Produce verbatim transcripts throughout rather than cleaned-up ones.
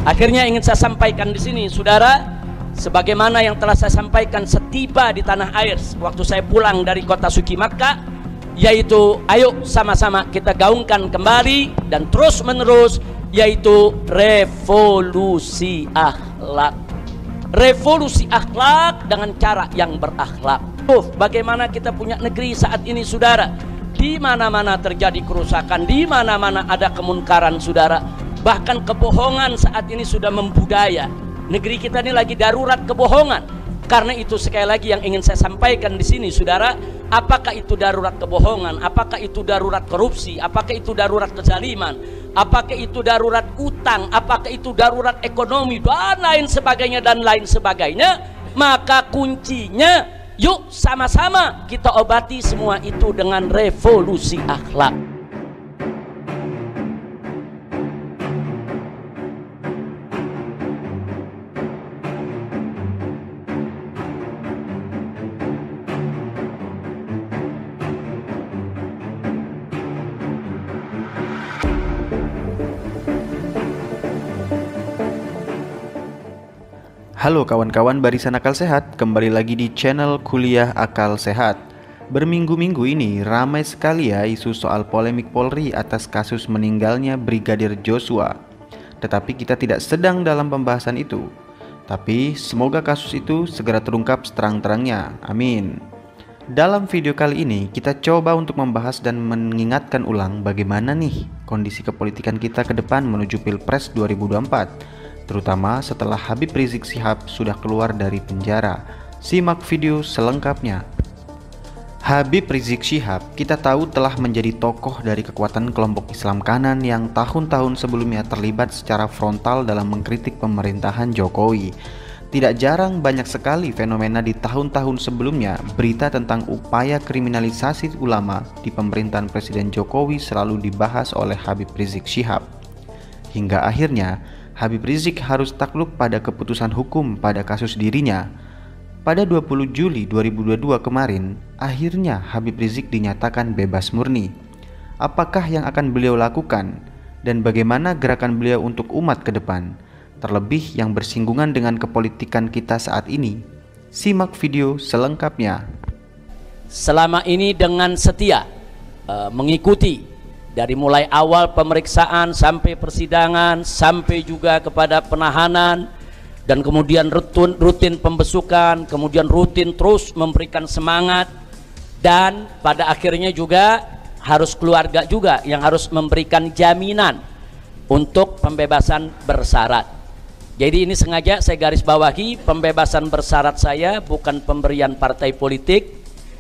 Akhirnya ingin saya sampaikan di sini, saudara, sebagaimana yang telah saya sampaikan setiba di tanah air waktu saya pulang dari kota suci Makkah, yaitu ayo sama-sama kita gaungkan kembali dan terus menerus, yaitu revolusi akhlak. Revolusi akhlak dengan cara yang berakhlak. Tuh, bagaimana kita punya negeri saat ini, saudara, di mana-mana terjadi kerusakan, di mana-mana ada kemunkaran, saudara. Bahkan kebohongan saat ini sudah membudaya. Negeri kita ini lagi darurat kebohongan. Karena itu sekali lagi yang ingin saya sampaikan di sini, saudara, apakah itu darurat kebohongan, apakah itu darurat korupsi, apakah itu darurat kezaliman, apakah itu darurat utang, apakah itu darurat ekonomi dan lain sebagainya dan lain sebagainya, maka kuncinya yuk sama-sama kita obati semua itu dengan revolusi akhlak. Halo kawan-kawan Barisan Akal Sehat, kembali lagi di channel Kuliah Akal Sehat. Berminggu-minggu ini ramai sekali ya isu soal polemik Polri atas kasus meninggalnya Brigadir Joshua. Tetapi kita tidak sedang dalam pembahasan itu. Tapi semoga kasus itu segera terungkap seterang-terangnya, amin. Dalam video kali ini kita coba untuk membahas dan mengingatkan ulang bagaimana nih kondisi kepolitikan kita ke depan menuju Pilpres dua ribu dua puluh empat, terutama setelah Habib Rizik Syihab sudah keluar dari penjara. Simak video selengkapnya. Habib Rizik Syihab kita tahu telah menjadi tokoh dari kekuatan kelompok Islam kanan yang tahun-tahun sebelumnya terlibat secara frontal dalam mengkritik pemerintahan Jokowi. Tidak jarang banyak sekali fenomena di tahun-tahun sebelumnya, berita tentang upaya kriminalisasi ulama di pemerintahan Presiden Jokowi selalu dibahas oleh Habib Rizik Syihab. Hingga akhirnya Habib Rizik harus takluk pada keputusan hukum pada kasus dirinya. Pada dua puluh Juli dua ribu dua puluh dua kemarin, akhirnya Habib Rizik dinyatakan bebas murni. Apakah yang akan beliau lakukan dan bagaimana gerakan beliau untuk umat ke depan, terlebih yang bersinggungan dengan kepolitikan kita saat ini? Simak video selengkapnya. Selama ini dengan setia uh, mengikuti dari mulai awal pemeriksaan sampai persidangan, sampai juga kepada penahanan, dan kemudian rutin, rutin pembesukan, kemudian rutin terus memberikan semangat, dan pada akhirnya juga harus keluarga juga yang harus memberikan jaminan untuk pembebasan bersyarat. Jadi ini sengaja saya garis bawahi, pembebasan bersyarat saya bukan pemberian partai politik,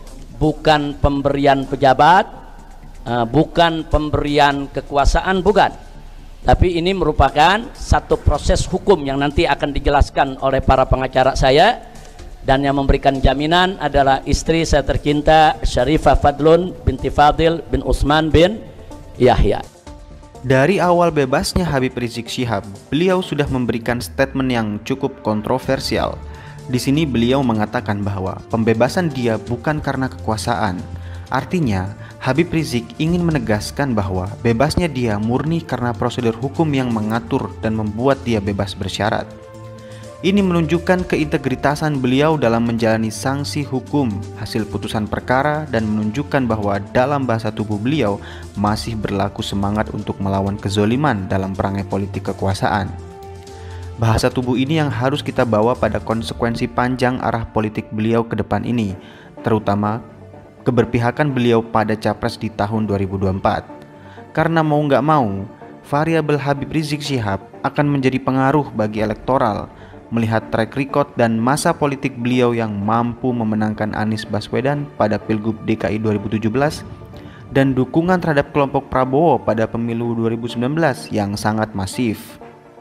bukan pemberian pejabat, uh, bukan pemberian kekuasaan, bukan. Tapi ini merupakan satu proses hukum yang nanti akan dijelaskan oleh para pengacara saya, dan yang memberikan jaminan adalah istri saya tercinta Syarifah Fadlun binti Fadil bin Utsman bin Yahya. Dari awal bebasnya Habib Rizik Syihab, beliau sudah memberikan statement yang cukup kontroversial. Di sini beliau mengatakan bahwa pembebasan dia bukan karena kekuasaan. Artinya, Habib Rizik ingin menegaskan bahwa bebasnya dia murni karena prosedur hukum yang mengatur dan membuat dia bebas bersyarat. Ini menunjukkan keintegritasan beliau dalam menjalani sanksi hukum hasil putusan perkara dan menunjukkan bahwa dalam bahasa tubuh beliau masih berlaku semangat untuk melawan kezoliman dalam perangai politik kekuasaan. Bahasa tubuh ini yang harus kita bawa pada konsekuensi panjang arah politik beliau ke depan ini, terutama keberpihakan beliau pada capres di tahun dua ribu dua puluh empat. Karena mau nggak mau, variabel Habib Rizik Syihab akan menjadi pengaruh bagi elektoral, melihat track record dan masa politik beliau yang mampu memenangkan Anies Baswedan pada Pilgub D K I dua ribu tujuh belas dan dukungan terhadap kelompok Prabowo pada pemilu dua ribu sembilan belas yang sangat masif.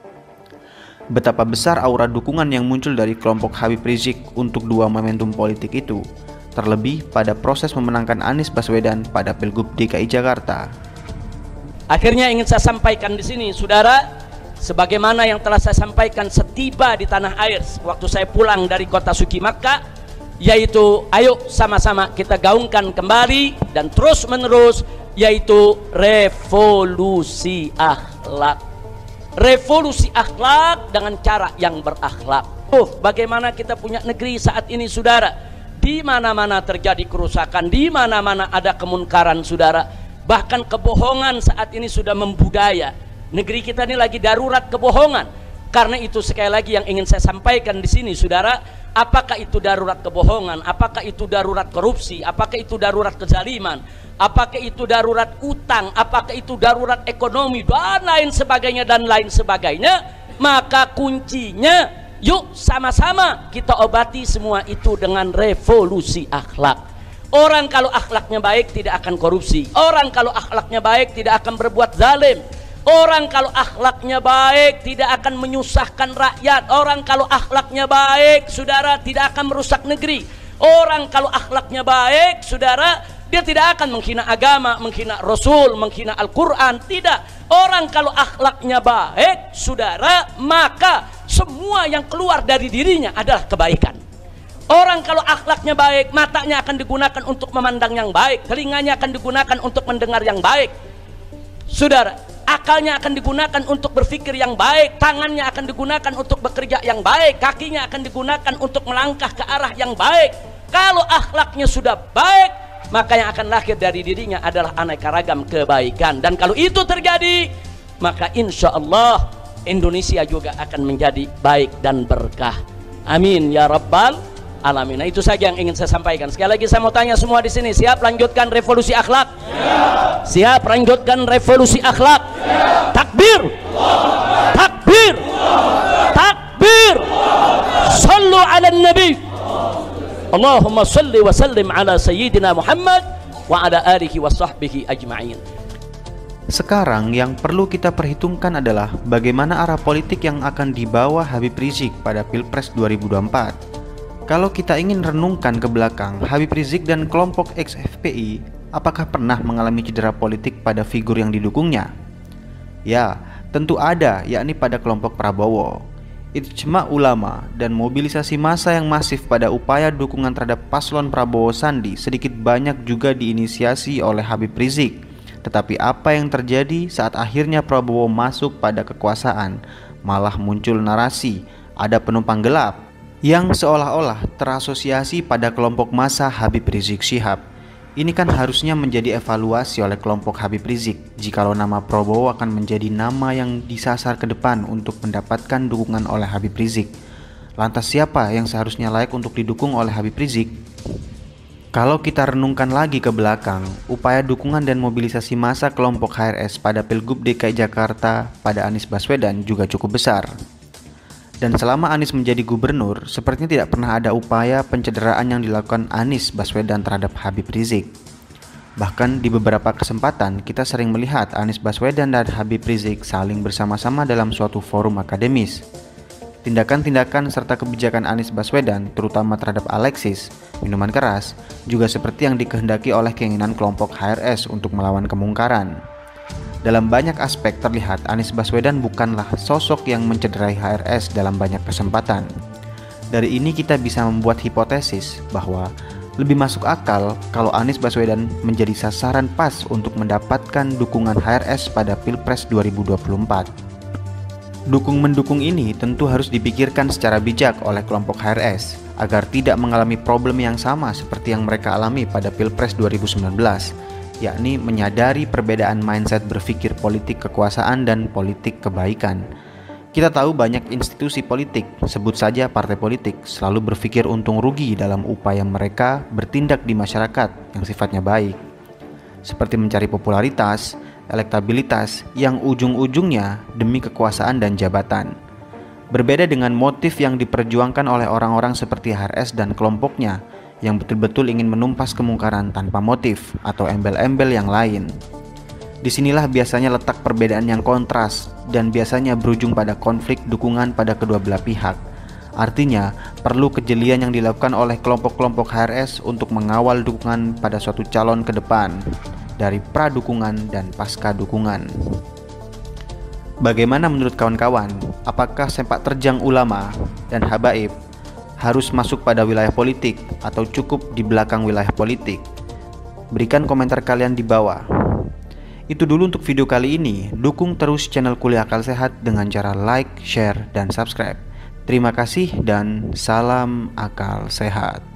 Betapa besar aura dukungan yang muncul dari kelompok Habib Rizik untuk dua momentum politik itu, terlebih pada proses memenangkan Anies Baswedan pada Pilgub D K I Jakarta. Akhirnya ingin saya sampaikan di sini, saudara, sebagaimana yang telah saya sampaikan setiba di tanah air waktu saya pulang dari kota suci Makkah, yaitu ayo sama-sama kita gaungkan kembali dan terus menerus, yaitu revolusi akhlak. revolusi akhlak dengan cara yang berakhlak. Oh, bagaimana kita punya negeri saat ini, saudara? Di mana-mana terjadi kerusakan, di mana-mana ada kemunkaran, saudara. Bahkan kebohongan saat ini sudah membudaya. Negeri kita ini lagi darurat kebohongan. Karena itu sekali lagi yang ingin saya sampaikan di sini, saudara, apakah itu darurat kebohongan, apakah itu darurat korupsi, apakah itu darurat kezaliman, apakah itu darurat utang, apakah itu darurat ekonomi dan lain sebagainya dan lain sebagainya, maka kuncinya yuk sama-sama kita obati semua itu dengan revolusi akhlak. Orang kalau akhlaknya baik tidak akan korupsi, orang kalau akhlaknya baik tidak akan berbuat zalim, orang kalau akhlaknya baik tidak akan menyusahkan rakyat, orang kalau akhlaknya baik, saudara, tidak akan merusak negeri, orang kalau akhlaknya baik, saudara, dia tidak akan menghina agama, menghina Rasul, menghina Al-Quran, tidak. Orang kalau akhlaknya baik, saudara, maka semua yang keluar dari dirinya adalah kebaikan. Orang kalau akhlaknya baik, matanya akan digunakan untuk memandang yang baik, telinganya akan digunakan untuk mendengar yang baik, saudara, akalnya akan digunakan untuk berpikir yang baik, tangannya akan digunakan untuk bekerja yang baik, kakinya akan digunakan untuk melangkah ke arah yang baik. Kalau akhlaknya sudah baik, maka yang akan lahir dari dirinya adalah aneka ragam kebaikan. Dan kalau itu terjadi, maka insya Allah Indonesia juga akan menjadi baik dan berkah. Amin ya rabbal alamin. Nah, itu saja yang ingin saya sampaikan. Sekali lagi saya mau tanya semua di sini, siap lanjutkan revolusi akhlak? Ya. Siap lanjutkan revolusi akhlak? Ya. Takbir. Allah. Takbir. Allah. Takbir. Allah. Sallu ala nabi. Allahumma salli wa sallim ala sayyidina Muhammad wa ala alihi wa sahbihi ajma'in. Sekarang yang perlu kita perhitungkan adalah bagaimana arah politik yang akan dibawa Habib Rizik pada Pilpres dua ribu dua puluh empat. Kalau kita ingin renungkan ke belakang, Habib Rizik dan kelompok X F P I apakah pernah mengalami cedera politik pada figur yang didukungnya? Ya, tentu ada, yakni pada kelompok Prabowo. Ijma ulama dan mobilisasi massa yang masif pada upaya dukungan terhadap paslon Prabowo Sandi sedikit banyak juga diinisiasi oleh Habib Rizik. Tetapi apa yang terjadi saat akhirnya Prabowo masuk pada kekuasaan? Malah muncul narasi ada penumpang gelap yang seolah-olah terasosiasi pada kelompok massa Habib Rizik Syihab. Ini kan harusnya menjadi evaluasi oleh kelompok Habib Rizik jikalau nama Prabowo akan menjadi nama yang disasar ke depan untuk mendapatkan dukungan oleh Habib Rizik. Lantas siapa yang seharusnya layak untuk didukung oleh Habib Rizik? Kalau kita renungkan lagi ke belakang, upaya dukungan dan mobilisasi massa kelompok H R S pada Pilgub D K I Jakarta pada Anies Baswedan juga cukup besar. Dan selama Anies menjadi gubernur, sepertinya tidak pernah ada upaya pencederaan yang dilakukan Anies Baswedan terhadap Habib Rizik. Bahkan di beberapa kesempatan kita sering melihat Anies Baswedan dan Habib Rizik saling bersama-sama dalam suatu forum akademis. Tindakan-tindakan serta kebijakan Anies Baswedan, terutama terhadap Alexis, minuman keras, juga seperti yang dikehendaki oleh keinginan kelompok H R S untuk melawan kemungkaran. Dalam banyak aspek terlihat Anies Baswedan bukanlah sosok yang mencederai H R S dalam banyak kesempatan. Dari ini kita bisa membuat hipotesis bahwa lebih masuk akal kalau Anies Baswedan menjadi sasaran pas untuk mendapatkan dukungan H R S pada Pilpres dua ribu dua puluh empat. Dukung-mendukung ini tentu harus dipikirkan secara bijak oleh kelompok H R S agar tidak mengalami problem yang sama seperti yang mereka alami pada Pilpres dua ribu sembilan belas, yakni menyadari perbedaan mindset berpikir politik kekuasaan dan politik kebaikan. Kita tahu banyak institusi politik, sebut saja partai politik, selalu berpikir untung rugi dalam upaya mereka bertindak di masyarakat yang sifatnya baik, seperti mencari popularitas, elektabilitas yang ujung-ujungnya demi kekuasaan dan jabatan. Berbeda dengan motif yang diperjuangkan oleh orang-orang seperti H R S dan kelompoknya yang betul-betul ingin menumpas kemungkaran tanpa motif atau embel-embel yang lain. Disinilah biasanya letak perbedaan yang kontras dan biasanya berujung pada konflik dukungan pada kedua belah pihak. Artinya, perlu kejelian yang dilakukan oleh kelompok-kelompok H R S untuk mengawal dukungan pada suatu calon ke depan, dari pradukungan dan pasca dukungan. Bagaimana menurut kawan-kawan? Apakah sepak terjang ulama dan habaib harus masuk pada wilayah politik atau cukup di belakang wilayah politik? Berikan komentar kalian di bawah. Itu dulu untuk video kali ini. Dukung terus channel Kuliah Akal Sehat dengan cara like, share, dan subscribe. Terima kasih dan salam akal sehat.